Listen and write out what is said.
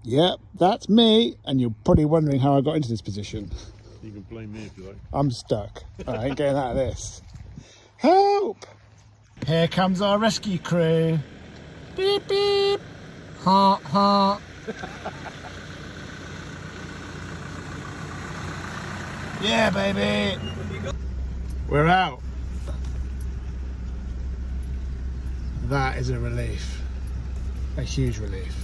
Yep, that's me, and you're probably wondering how I got into this position. You can blame me if you like. I'm stuck. I ain't getting out of this. Help! Here comes our rescue crew. Beep, beep. Ha, ha. Yeah, baby. We're out. That is a relief. A huge relief.